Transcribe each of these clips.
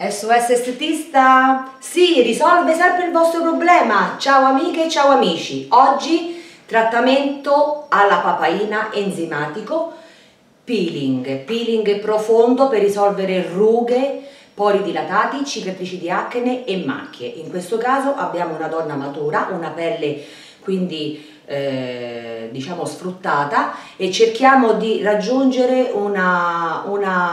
SOS estetista, sì, risolve sempre il vostro problema. Ciao amiche e ciao amici. Oggi trattamento alla papaina enzimatico, peeling profondo per risolvere rughe, pori dilatati, cicatrici di acne e macchie. In questo caso abbiamo una donna matura, una pelle quindi diciamo sfruttata, e cerchiamo di raggiungere una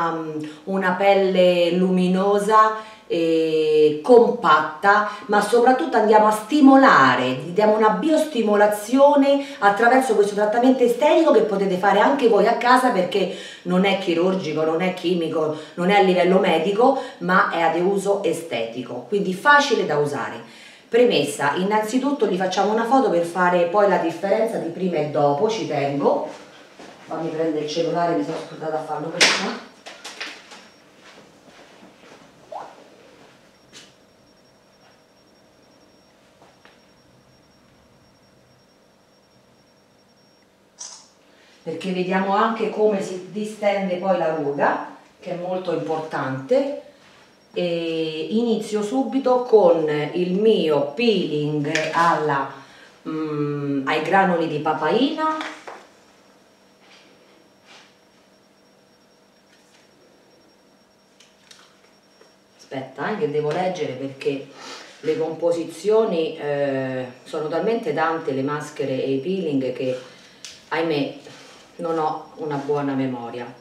pelle luminosa e compatta, ma soprattutto andiamo a stimolare, diamo una biostimolazione attraverso questo trattamento estetico che potete fare anche voi a casa, perché non è chirurgico, non è chimico, non è a livello medico, ma è ad uso estetico, quindi facile da usare. Premessa, innanzitutto gli facciamo una foto per fare poi la differenza di prima e dopo, ci tengo. Fammi prendere il cellulare, mi sono scordata a farlo prima. Perché vediamo anche come si distende poi la ruga, che è molto importante. E inizio subito con il mio peeling ai granuli di papaina. Aspetta, che devo leggere perché le composizioni sono talmente tante, le maschere e i peeling, che ahimè non ho una buona memoria.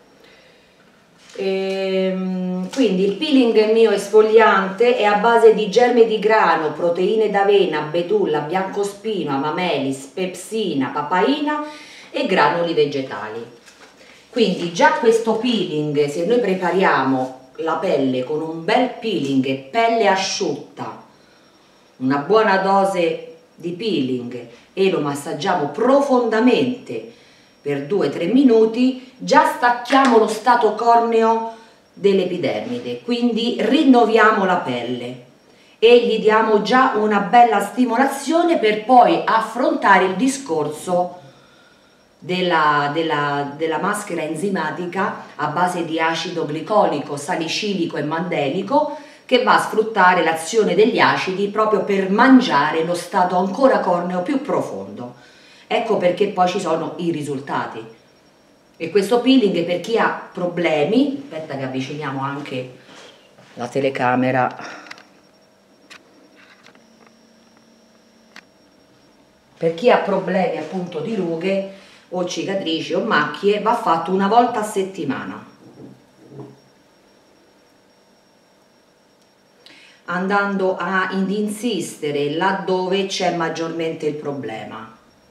Quindi il peeling mio esfoliante è a base di germe di grano, proteine d'avena, betulla, biancospino, amamelis, pepsina, papaina e granuli vegetali. Quindi già questo peeling, se noi prepariamo la pelle con un bel peeling, pelle asciutta, una buona dose di peeling, e lo massaggiamo profondamente per 2-3 minuti, già stacchiamo lo strato corneo dell'epidermide, quindi rinnoviamo la pelle e gli diamo già una bella stimolazione per poi affrontare il discorso della maschera enzimatica a base di acido glicolico, salicilico e mandelico, che va a sfruttare l'azione degli acidi proprio per mangiare lo strato ancora corneo più profondo. Ecco perché poi ci sono i risultati. E questo peeling, per chi ha problemi, aspetta che avviciniamo anche la telecamera, per chi ha problemi appunto di rughe o cicatrici o macchie, va fatto una volta a settimana, andando ad insistere laddove c'è maggiormente il problema,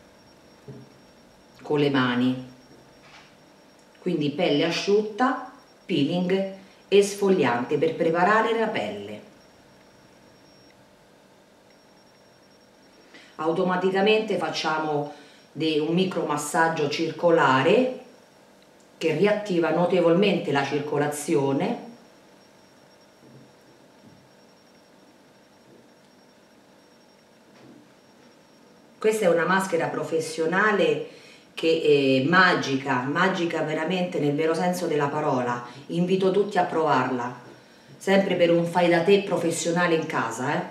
con le mani. Quindi pelle asciutta, peeling esfoliante per preparare la pelle. Automaticamente facciamo un micromassaggio circolare che riattiva notevolmente la circolazione. Questa è una maschera professionale che è magica veramente nel vero senso della parola. Invito tutti a provarla, sempre per un fai da te professionale in casa,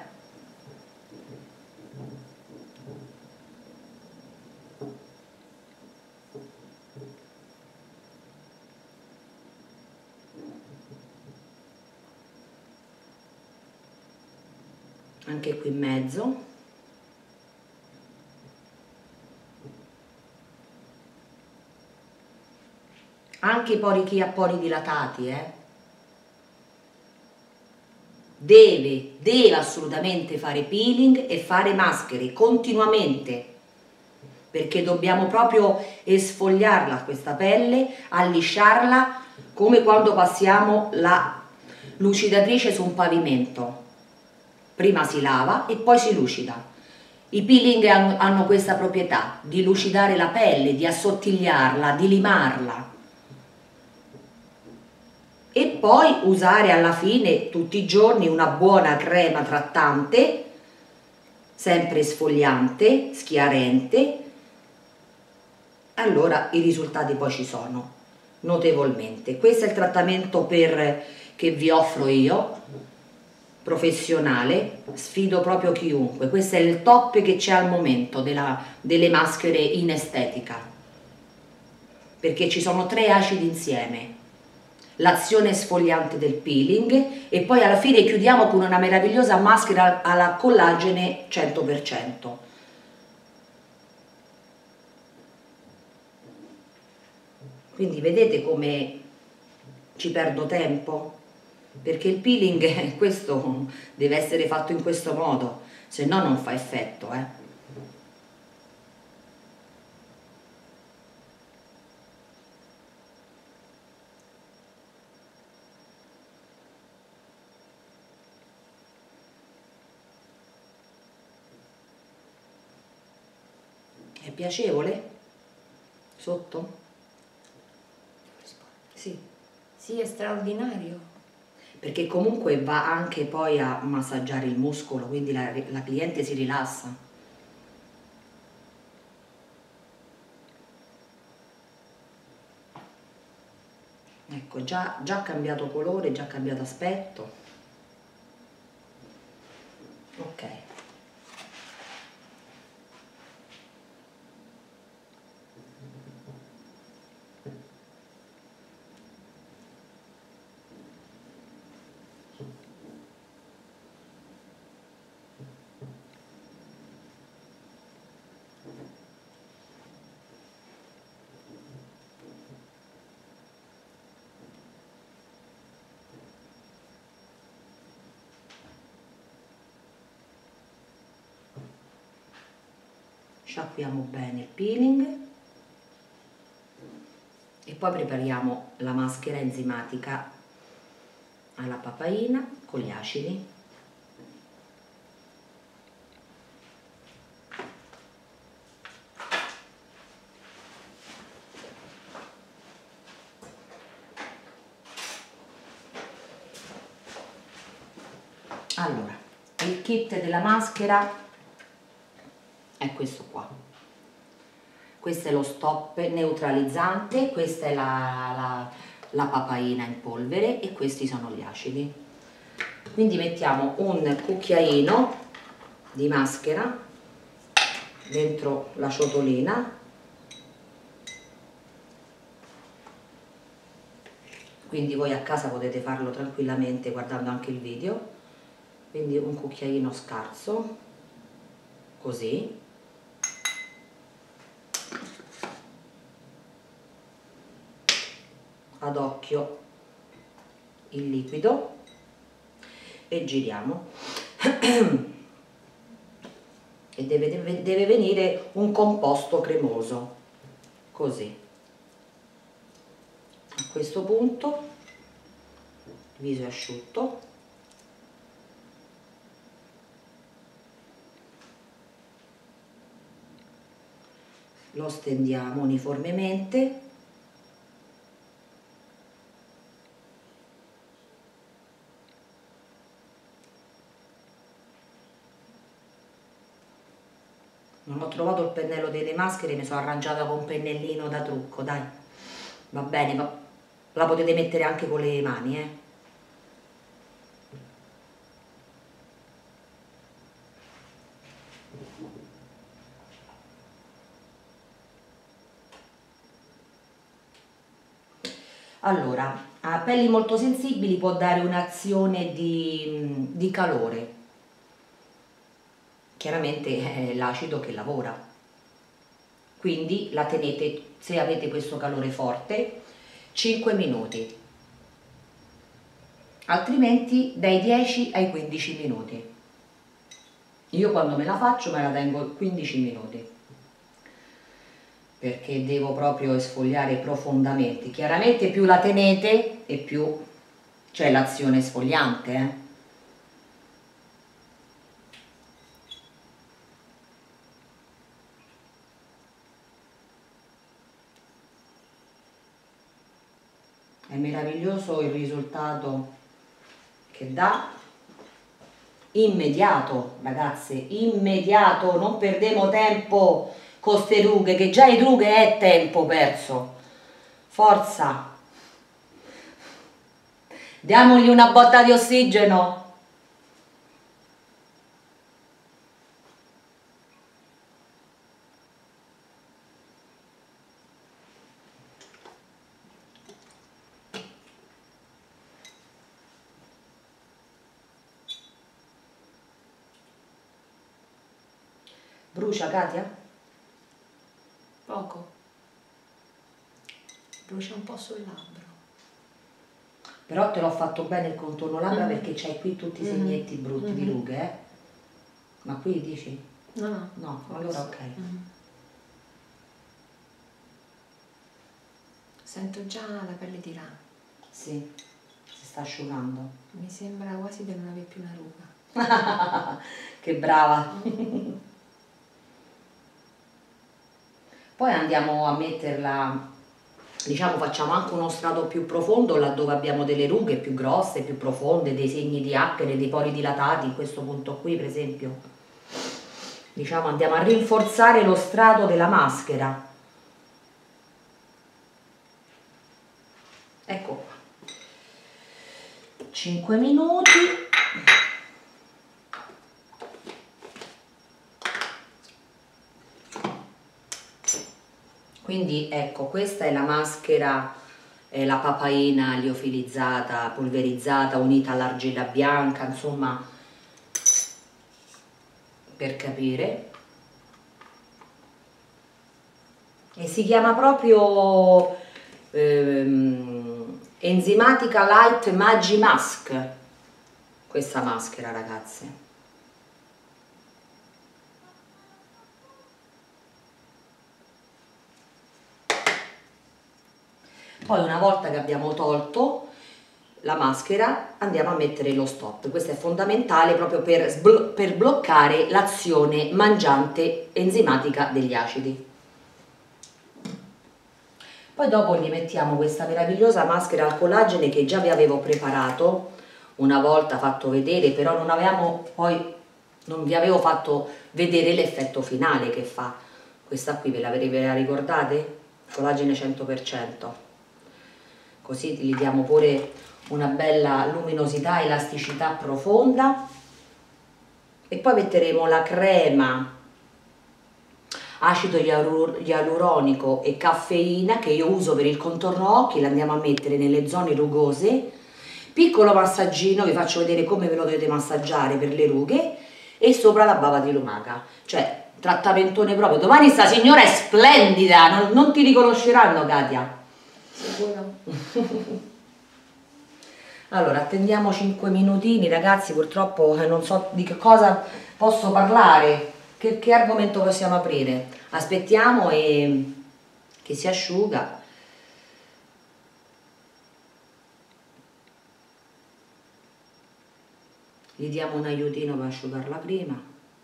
Anche qui in mezzo. Anche chi ha pori dilatati, deve assolutamente fare peeling e fare maschere continuamente, perché dobbiamo proprio esfogliarla questa pelle, allisciarla, come quando passiamo la lucidatrice su un pavimento. Prima si lava e poi si lucida. I peeling hanno questa proprietà di lucidare la pelle, di assottigliarla, di limarla. E poi usare alla fine tutti i giorni una buona crema trattante, sempre esfoliante, schiarente. Allora i risultati poi ci sono, notevolmente. Questo è il trattamento che vi offro io, professionale, sfido proprio chiunque. Questo è il top che c'è al momento delle maschere in estetica, perché ci sono 3 acidi insieme, l'azione sfogliante del peeling e poi alla fine chiudiamo con una meravigliosa maschera alla collagene 100%. Quindi vedete come ci perdo tempo? Perché il peeling questo deve essere fatto in questo modo, se no non fa effetto, È piacevole? Sotto? Sì. Sì, è straordinario. Perché comunque va anche poi a massaggiare il muscolo, quindi la cliente si rilassa. Ecco, già ha cambiato colore, già ha cambiato aspetto. Ok. Sciacquiamo bene il peeling e poi prepariamo la maschera enzimatica alla papaina con gli acidi. Allora, il kit della maschera è questo qua. Questo è lo stop neutralizzante, questa è la papaina in polvere e questi sono gli acidi. Quindi mettiamo un cucchiaino di maschera dentro la ciotolina, quindi voi a casa potete farlo tranquillamente guardando anche il video. Quindi un cucchiaino scarso, così. Ad occhio il liquido e giriamo e deve venire un composto cremoso, così. A questo punto il viso è asciutto, lo stendiamo uniformemente . Non ho trovato il pennello delle maschere, mi sono arrangiata con un pennellino da trucco, dai, va bene, ma la potete mettere anche con le mani, Allora, a pelli molto sensibili può dare un'azione di calore, chiaramente è l'acido che lavora, quindi la tenete, se avete questo calore forte, 5 minuti, altrimenti dai 10 ai 15 minuti. Io quando me la faccio me la tengo 15 minuti, perché devo proprio esfoliare profondamente. Chiaramente più la tenete e più c'è l'azione esfoliante, È meraviglioso il risultato che dà, immediato, ragazze, immediato, non perdiamo tempo con ste rughe, che già le rughe è tempo perso. Forza, diamogli una botta di ossigeno. Brucia, Katia? Poco. Brucia un po' sul labbro. Però te l'ho fatto bene il contorno labbra perché c'hai qui tutti i segnetti brutti di rughe, eh? Ma qui dici? No. No, allora ok. Sento già la pelle di là. Sì, si sta asciugando. Mi sembra quasi di non avere più una ruga. Che brava! Poi andiamo a metterla, diciamo facciamo anche uno strato più profondo laddove abbiamo delle rughe più grosse, più profonde, dei segni di acne, dei pori dilatati, in questo punto qui per esempio. Diciamo andiamo a rinforzare lo strato della maschera. Ecco qua. 5 minuti. Quindi ecco, questa è la maschera, la papaina liofilizzata, polverizzata, unita all'argilla bianca, insomma, per capire. E si chiama proprio Enzimatica Light Magi Mask, questa maschera, ragazze. Poi una volta che abbiamo tolto la maschera andiamo a mettere lo stop. Questo è fondamentale proprio per bloccare l'azione mangiante enzimatica degli acidi. Poi dopo gli mettiamo questa meravigliosa maschera al collagene che già vi avevo preparato una volta, fatto vedere, però non vi avevo fatto vedere l'effetto finale che fa. Questa qui ve la ricordate? Collagene 100%. Così gli diamo pure una bella luminosità, elasticità profonda. E poi metteremo la crema acido ialuronico e caffeina che io uso per il contorno occhi, la andiamo a mettere nelle zone rugose. Piccolo massaggino, vi faccio vedere come ve lo dovete massaggiare per le rughe, e sopra la bava di lumaca, cioè trattamentone proprio. Domani sta signora è splendida, non ti riconosceranno, Katia. Sicuro? Allora, attendiamo 5 minutini, ragazzi, purtroppo non so di che cosa posso parlare, che argomento possiamo aprire. Aspettiamo che si asciuga. Gli diamo un aiutino per asciugarla prima.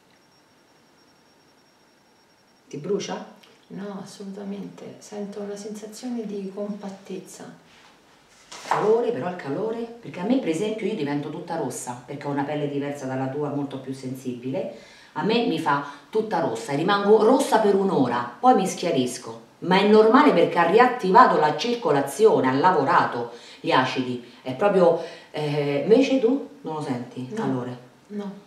Ti brucia? No, assolutamente. Sento una sensazione di compattezza. Calore, però il calore, perché a me per esempio io divento tutta rossa, perché ho una pelle diversa dalla tua, molto più sensibile. A me mi fa tutta rossa e rimango rossa per un'ora, poi mi schiarisco, ma è normale perché ha riattivato la circolazione, ha lavorato gli acidi, è proprio, invece tu non lo senti il calore? No.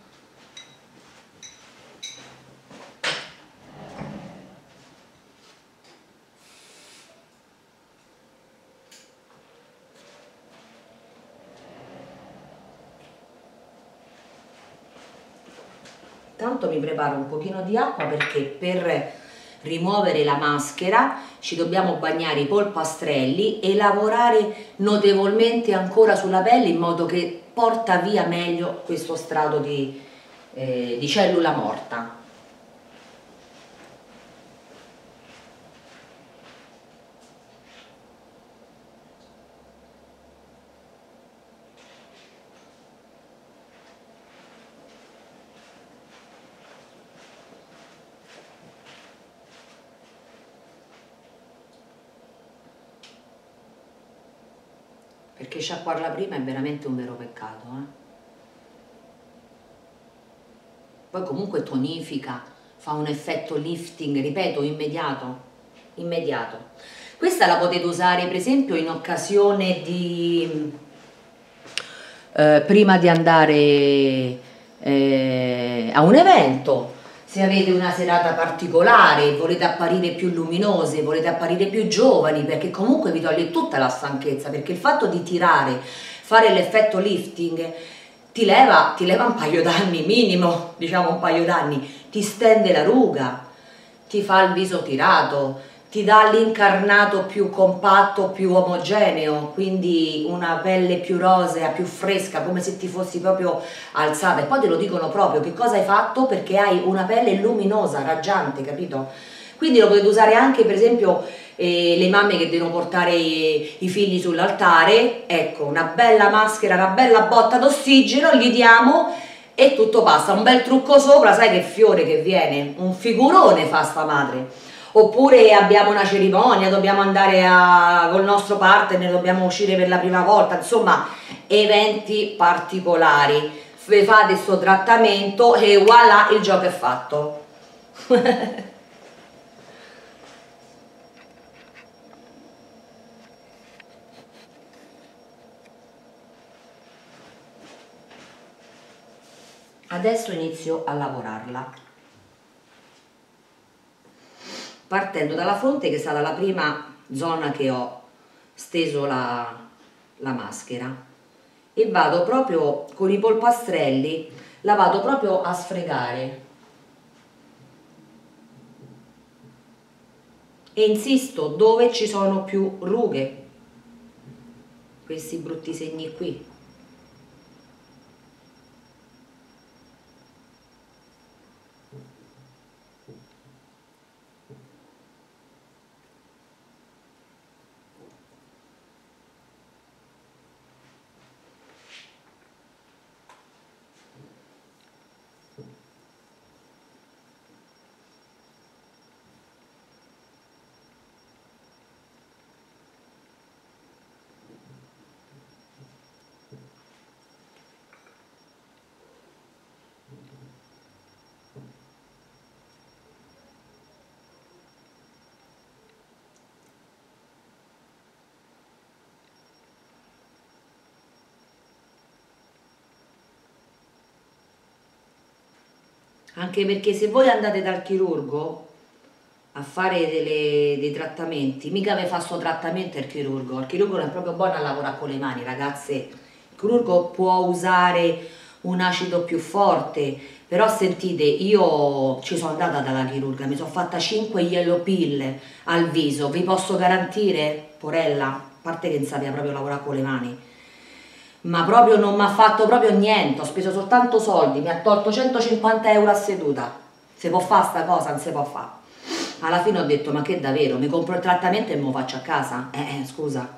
Tanto mi preparo un pochino di acqua perché per rimuovere la maschera ci dobbiamo bagnare i polpastrelli e lavorare notevolmente ancora sulla pelle in modo che porta via meglio questo strato di cellula morta. Perché sciacquarla prima è veramente un vero peccato, Poi comunque tonifica, fa un effetto lifting, ripeto, immediato, immediato. Questa la potete usare per esempio in occasione di, prima di andare a un evento, se avete una serata particolare, volete apparire più luminose, volete apparire più giovani, perché comunque vi toglie tutta la stanchezza, perché il fatto di tirare, fare l'effetto lifting, ti leva un paio d'anni minimo, diciamo un paio d'anni, ti stende la ruga, ti fa il viso tirato, ti dà l'incarnato più compatto, più omogeneo, quindi una pelle più rosea, più fresca, come se ti fossi proprio alzata. E poi te lo dicono proprio, che cosa hai fatto? Perché hai una pelle luminosa, raggiante, capito? Quindi lo potete usare anche per esempio le mamme che devono portare i figli sull'altare, ecco, una bella maschera, una bella botta d'ossigeno, gli diamo e tutto passa, un bel trucco sopra, sai che fiore che viene, un figurone fa sta madre. Oppure abbiamo una cerimonia, dobbiamo andare col nostro partner, dobbiamo uscire per la prima volta, insomma, eventi particolari. Fate questo trattamento e voilà, il gioco è fatto. Adesso inizio a lavorarla, partendo dalla fronte che è stata la prima zona che ho steso la maschera, e vado proprio con i polpastrelli, la vado proprio a sfregare e insisto dove ci sono più rughe, questi brutti segni qui. Anche perché se voi andate dal chirurgo a fare dei trattamenti, mica vi fa sto trattamento il chirurgo non è proprio buono a lavorare con le mani, ragazze. Il chirurgo può usare un acido più forte, però sentite, io ci sono andata dalla chirurga, mi sono fatta 5 yellow pill al viso, vi posso garantire, porella, a parte che non sapeva proprio lavorare con le mani, ma proprio non mi ha fatto proprio niente, ho speso soltanto soldi, mi ha tolto 150 euro a seduta. Si può fare sta cosa? Non si può fare. Alla fine ho detto, ma che davvero, mi compro il trattamento e me lo faccio a casa? Scusa.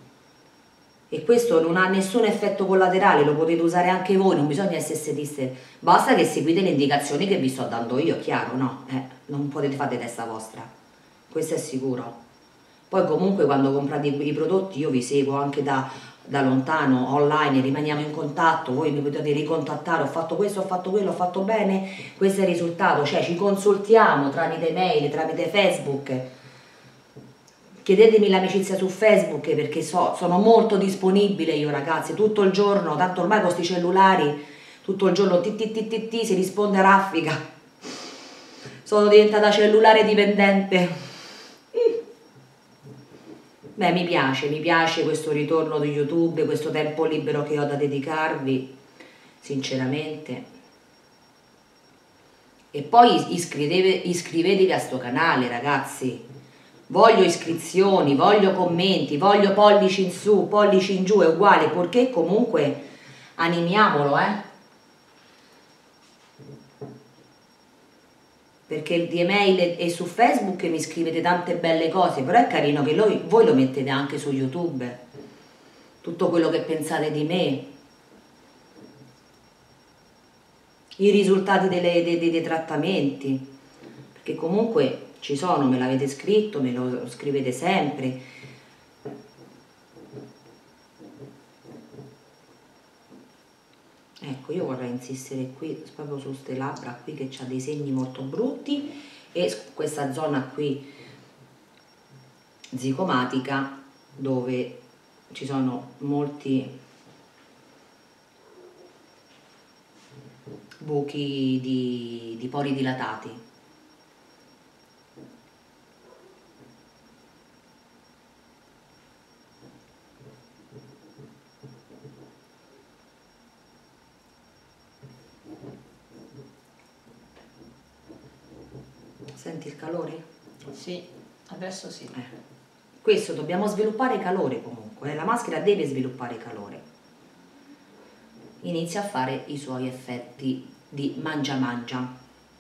E questo non ha nessun effetto collaterale, lo potete usare anche voi, non bisogna essere estetiste, basta che seguite le indicazioni che vi sto dando io, chiaro, no? Non potete fare di testa vostra, questo è sicuro. Poi comunque quando comprate i prodotti io vi seguo anche da lontano, online, rimaniamo in contatto, voi mi potete ricontattare, ho fatto questo, ho fatto quello, ho fatto bene, questo è il risultato, cioè ci consultiamo tramite mail, tramite Facebook, chiedetemi l'amicizia su Facebook perché sono molto disponibile io ragazzi, tutto il giorno, tanto ormai con questi cellulari, tutto il giorno si risponde a raffica, sono diventata cellulare dipendente. Beh, mi piace questo ritorno di YouTube, questo tempo libero che ho da dedicarvi, sinceramente. E poi iscrivetevi a sto canale, ragazzi. Voglio iscrizioni, voglio commenti, voglio pollici in su, pollici in giù, è uguale, purché comunque animiamolo, perché di email e su Facebook mi scrivete tante belle cose, però è carino che voi lo mettete anche su YouTube, tutto quello che pensate di me, i risultati dei trattamenti, perché comunque ci sono, me l'avete scritto, me lo scrivete sempre. Ecco, io vorrei insistere qui proprio su queste labbra qui che ha dei segni molto brutti e questa zona qui zigomatica dove ci sono molti buchi di pori dilatati. Senti il calore? Sì, adesso sì. Questo dobbiamo sviluppare calore comunque, la maschera deve sviluppare calore. Inizia a fare i suoi effetti di mangia mangia.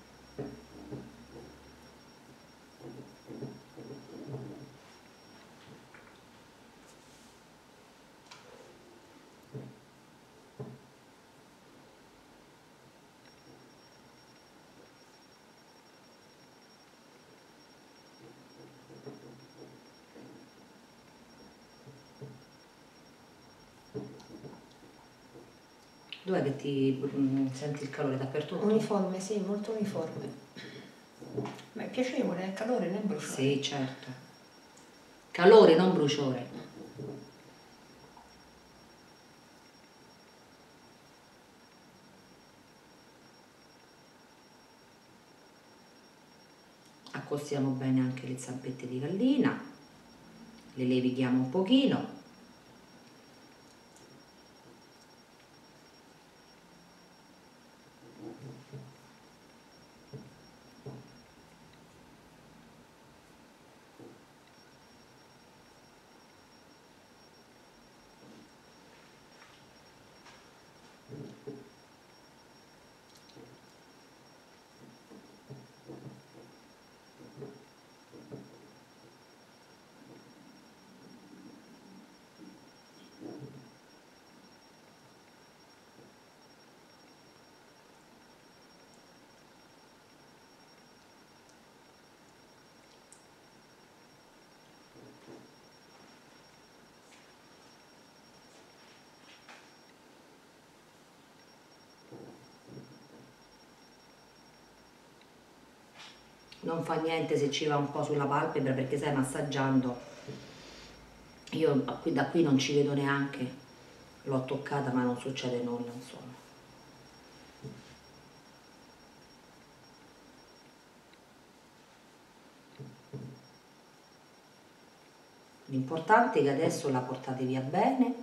Dov'è che ti senti il calore dappertutto? Uniforme, sì, molto uniforme. Ma è piacevole, è calore, non è bruciore. Sì, certo. Calore, non bruciore. Accostiamo bene anche le zampette di gallina, le levighiamo un pochino. Non fa niente se ci va un po' sulla palpebra perché stai massaggiando. Io da qui non ci vedo neanche, l'ho toccata ma non succede nulla, insomma. L'importante è che adesso la portate via bene.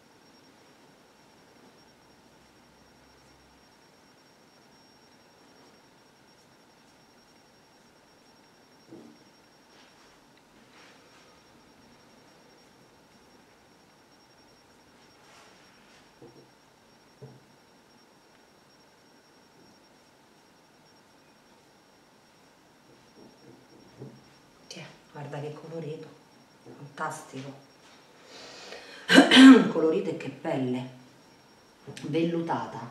Guarda che colorito, fantastico. Colorito e che pelle, vellutata.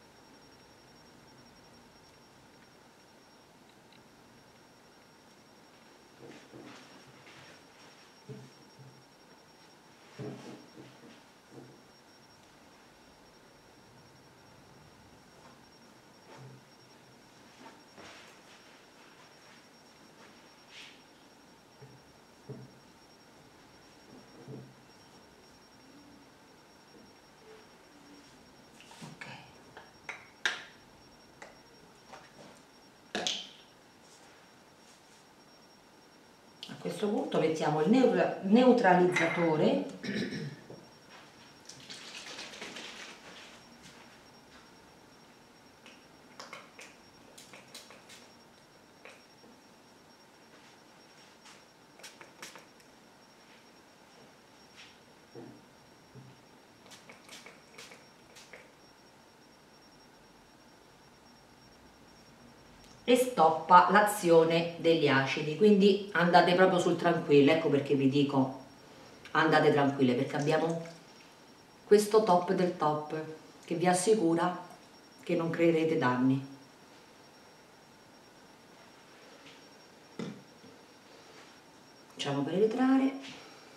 A questo punto mettiamo il neutralizzatore e stoppa l'azione degli acidi, quindi andate proprio sul tranquillo, ecco perché vi dico andate tranquille, perché abbiamo questo top del top che vi assicura che non creerete danni. Facciamo penetrare.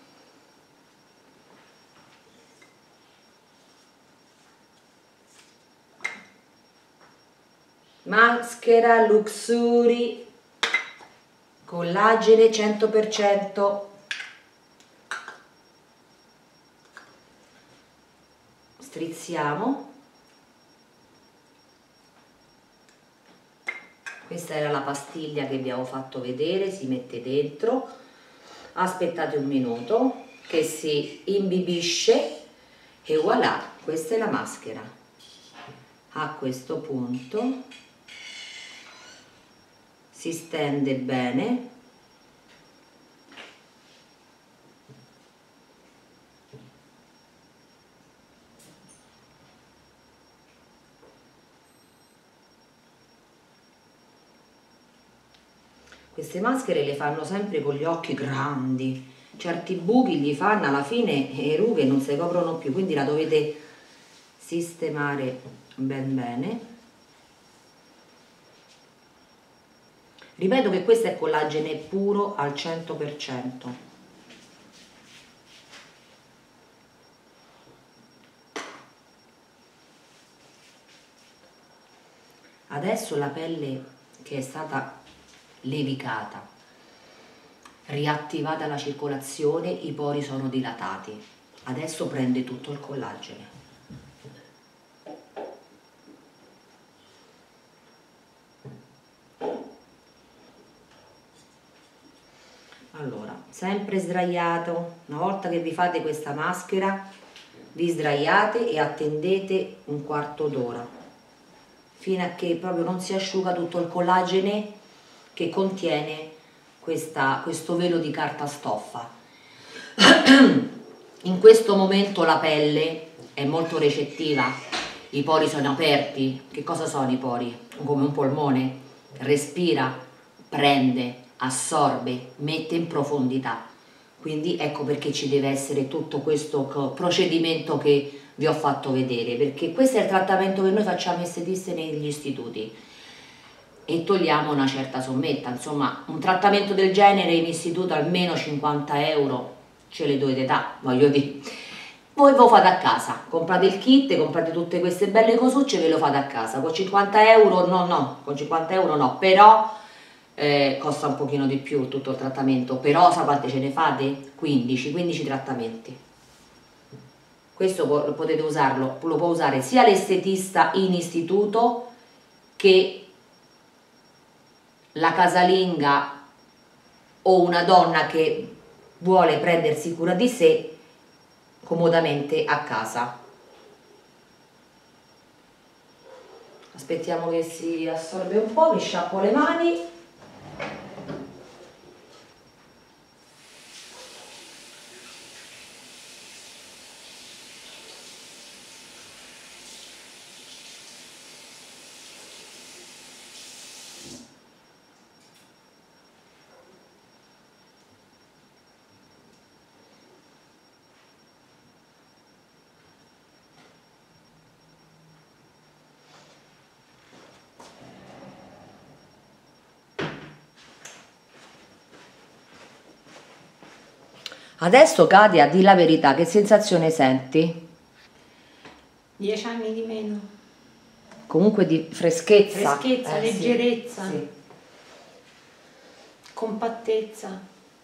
Maschera Luxury collagene 100%. Strizziamo. Questa era la pastiglia che vi avevo fatto vedere, si mette dentro. Aspettate un minuto che si imbibisce e voilà, questa è la maschera. A questo punto si stende bene. Queste maschere le fanno sempre con gli occhi grandi, certi buchi gli fanno alla fine e rughe non si coprono più, quindi la dovete sistemare ben bene. Ripeto che questo è collagene puro al 100%. Adesso la pelle che è stata levicata, riattivata la circolazione, i pori sono dilatati. Adesso prende tutto il collagene. Allora, sempre sdraiato, una volta che vi fate questa maschera, vi sdraiate e attendete un quarto d'ora, fino a che proprio non si asciuga tutto il collagene che contiene questo velo di carta stoffa. In questo momento la pelle è molto recettiva, i pori sono aperti. Che cosa sono i pori? Come un polmone, respira, prende, assorbe, mette in profondità. Quindi ecco perché ci deve essere tutto questo procedimento che vi ho fatto vedere, perché questo è il trattamento che noi facciamo estetiste negli istituti e togliamo una certa sommetta. Insomma, un trattamento del genere in istituto almeno 50 euro ce le dovete dare, voglio dire. Voi ve lo fate a casa, comprate il kit, comprate tutte queste belle cosucce e ve lo fate a casa. Con 50 euro no, con 50 euro no, però costa un pochino di più tutto il trattamento, però sapete ce ne fate? 15 trattamenti. Questo potete usarlo, lo può usare sia l'estetista in istituto che la casalinga o una donna che vuole prendersi cura di sé comodamente a casa. Aspettiamo che si assorbe un po', mi sciacquo le mani. Adesso Katia, di la verità, che sensazione senti? 10 anni di meno. Comunque di freschezza. Freschezza, leggerezza, sì. compattezza.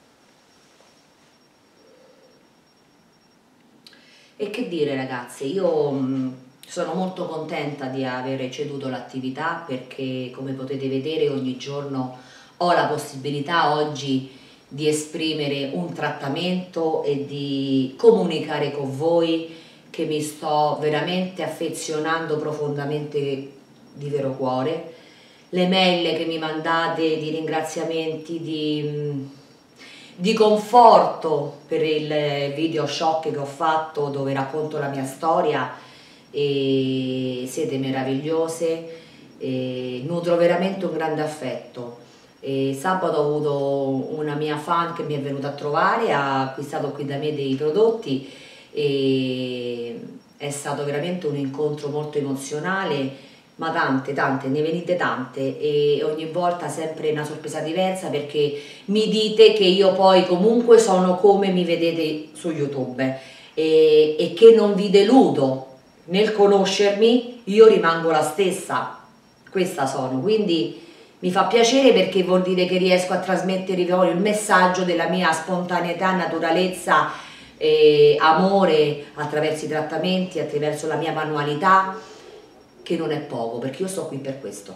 E che dire ragazzi, io sono molto contenta di aver ceduto l'attività perché come potete vedere ogni giorno ho la possibilità oggi di esprimere un trattamento e di comunicare con voi che mi sto veramente affezionando profondamente di vero cuore. Le mail che mi mandate di ringraziamenti, di conforto per il video shock che ho fatto dove racconto la mia storia, e siete meravigliose, e nutro veramente un grande affetto. E sabato ho avuto una mia fan che mi è venuta a trovare, ha acquistato qui da me dei prodotti e è stato veramente un incontro molto emozionale, ma tante, ne venite tante e ogni volta sempre una sorpresa diversa perché mi dite che io poi comunque sono come mi vedete su YouTube e che non vi deludo nel conoscermi, io rimango la stessa, questa sono, quindi mi fa piacere perché vuol dire che riesco a trasmettere il messaggio della mia spontaneità, naturalezza e amore attraverso i trattamenti, attraverso la mia manualità, che non è poco perché io sto qui per questo.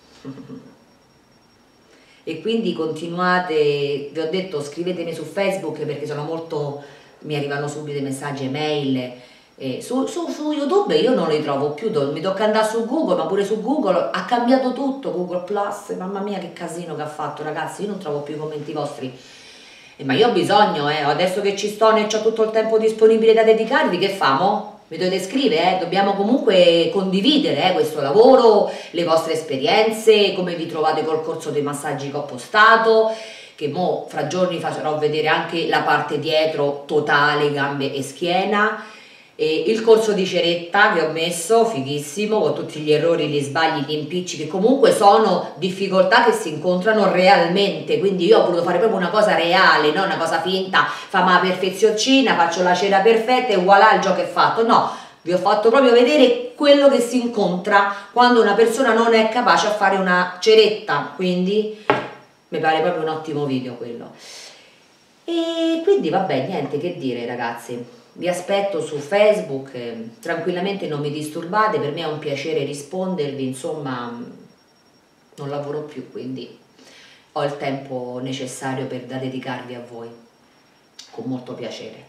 E quindi continuate, vi ho detto scrivetemi su Facebook perché sono molto, mi arrivano subito i messaggi, email, Su YouTube io non li trovo più, mi tocca andare su Google, ma pure su Google ha cambiato tutto, Google Plus, mamma mia che casino che ha fatto ragazzi, io non trovo più i commenti vostri. Ma io ho bisogno, adesso che ci sto e ho tutto il tempo disponibile da dedicarvi, che famo? Mi dovete scrivere, dobbiamo comunque condividere questo lavoro, le vostre esperienze, come vi trovate col corso dei massaggi che ho postato, che mo fra giorni farò vedere anche la parte dietro totale, gambe e schiena. E il corso di ceretta che ho messo, fighissimo, con tutti gli errori, gli sbagli, gli impicci, che comunque sono difficoltà che si incontrano realmente, quindi io ho voluto fare proprio una cosa reale, non una cosa finta, fammi la perfezioncina, faccio la cera perfetta e voilà il gioco è fatto, no, vi ho fatto proprio vedere quello che si incontra quando una persona non è capace a fare una ceretta, quindi mi pare proprio un ottimo video quello. E quindi vabbè, niente che dire ragazzi. Vi aspetto su Facebook, tranquillamente non mi disturbate, per me è un piacere rispondervi, insomma non lavoro più, quindi ho il tempo necessario da dedicarvi a voi, con molto piacere.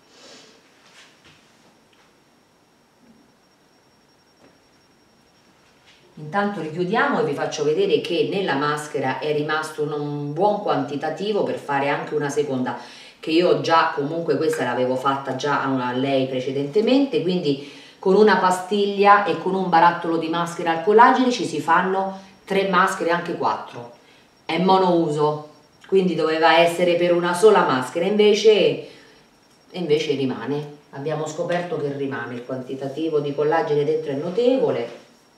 Intanto richiudiamo e vi faccio vedere che nella maschera è rimasto un buon quantitativo per fare anche una seconda, che io già comunque questa l'avevo fatta già a lei precedentemente, quindi con una pastiglia e con un barattolo di maschera al collagene ci si fanno 3 maschere, anche 4, è monouso, quindi doveva essere per una sola maschera, invece rimane, abbiamo scoperto che rimane, il quantitativo di collagene dentro è notevole.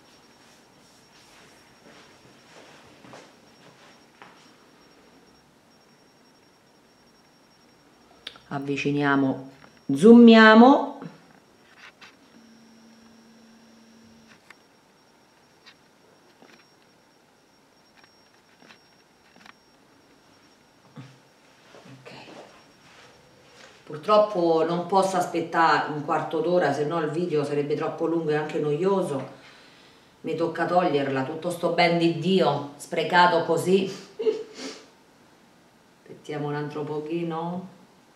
Avviciniamo, zoomiamo, ok. Purtroppo non posso aspettare un quarto d'ora, se no il video sarebbe troppo lungo e anche noioso, mi tocca toglierla, tutto sto ben di Dio sprecato così. Aspettiamo un altro pochino.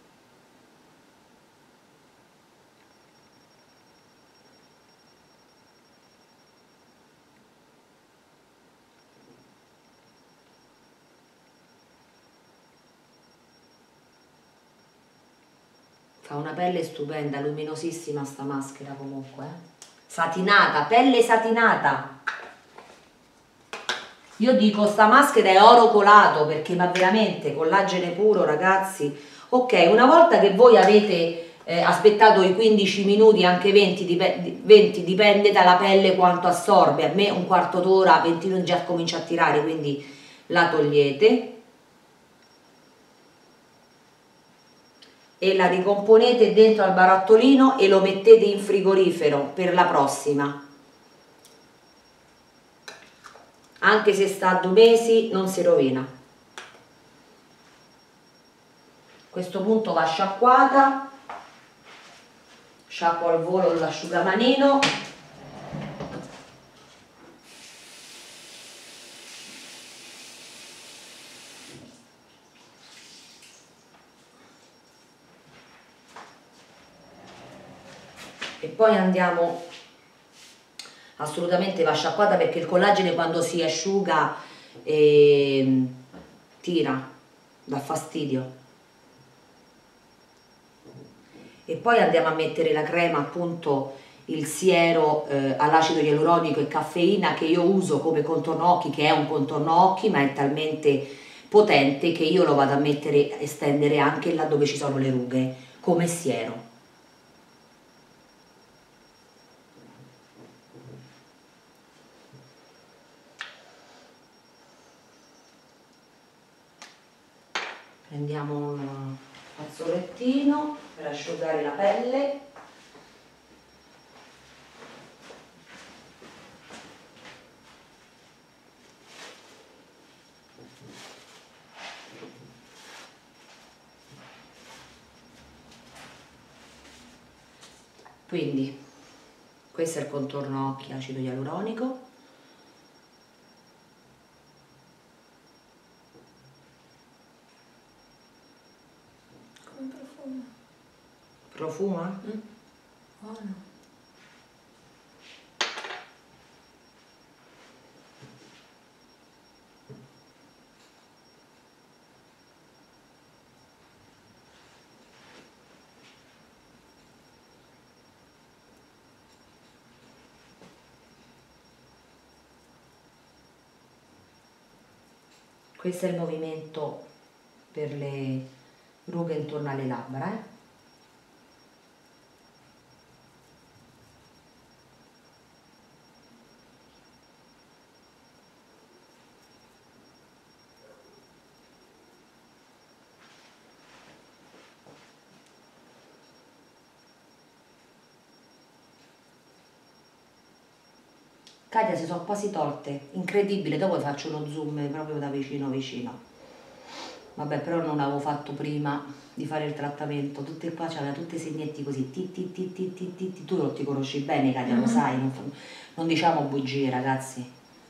Fa una pelle stupenda, luminosissima sta maschera comunque, satinata, pelle satinata. Io dico sta maschera è oro colato perché ma veramente collagene puro ragazzi. Ok, una volta che voi avete aspettato i 15 minuti, anche 20, dipende dalla pelle quanto assorbe, a me un quarto d'ora, 20 minuti già comincia a tirare, quindi la togliete e la ricomponete dentro al barattolino e lo mettete in frigorifero per la prossima. Anche se sta a 2 mesi non si rovina. A questo punto va sciacquata, sciacquo al volo l'asciugamanino. E poi andiamo, assolutamente va sciacquata perché il collagene quando si asciuga tira, dà fastidio. E poi andiamo a mettere la crema, appunto il siero all'acido ialuronico e caffeina che io uso come contorno occhi, che è un contorno occhi ma è talmente potente che io lo vado a mettere, estendere anche là dove ci sono le rughe come siero. Prendiamo un fazzolettino per asciugare la pelle. Quindi questo è il contorno occhi acido ialuronico. Come profuma? Profuma? buono. Questo è il movimento per le rughe intorno alle labbra, Katia, si sono quasi tolte, incredibile, dopo faccio uno zoom proprio da vicino vicino. Vabbè, però non l'avevo fatto prima di fare il trattamento, tutte qua c'aveva tutti i segnetti così, tu non ti conosci bene Katia, lo sai, non diciamo bugie ragazzi.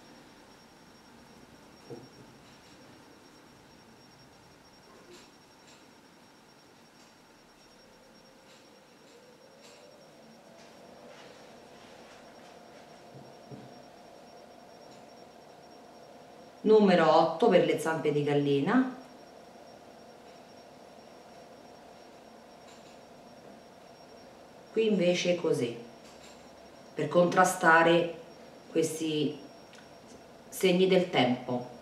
Numero 8 per le zampe di gallina. Qui invece è così, per contrastare questi segni del tempo.